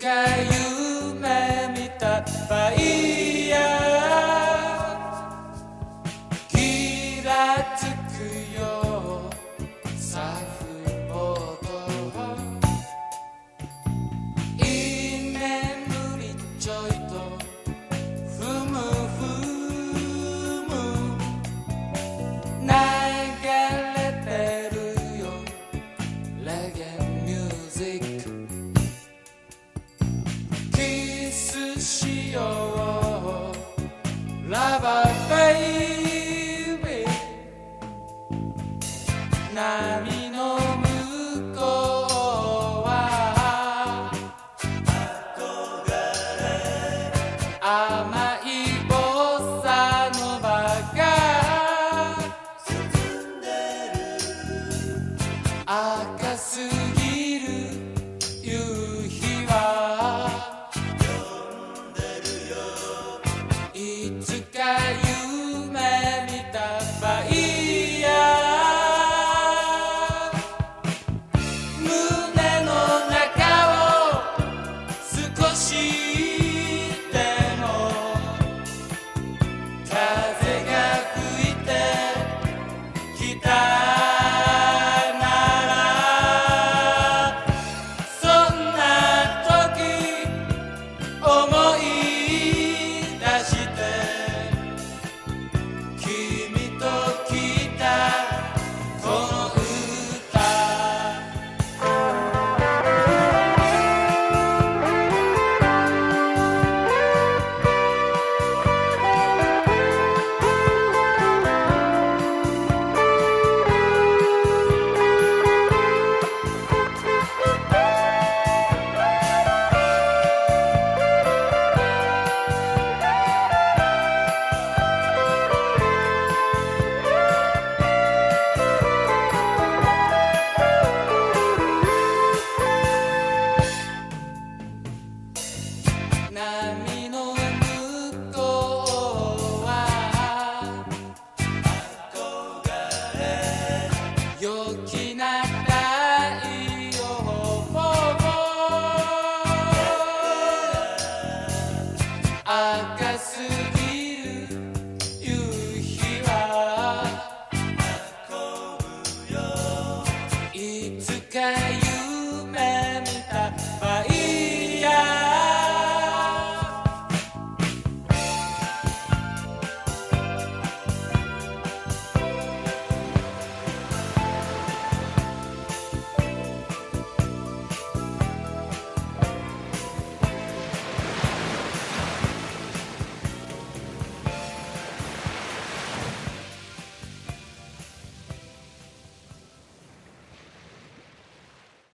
か夢見たファイヤーギラつくよサーフボード居眠りちょいとふむふむ流れてるよレゲエミュージックキスしようラバーベイビー波の向こうは甘いボサノバが赤すぎる夕日はいつか夢見たファイヤー胸の中を少しでも風が吹いてきたならそんな時思い出して君と聞いたこの歌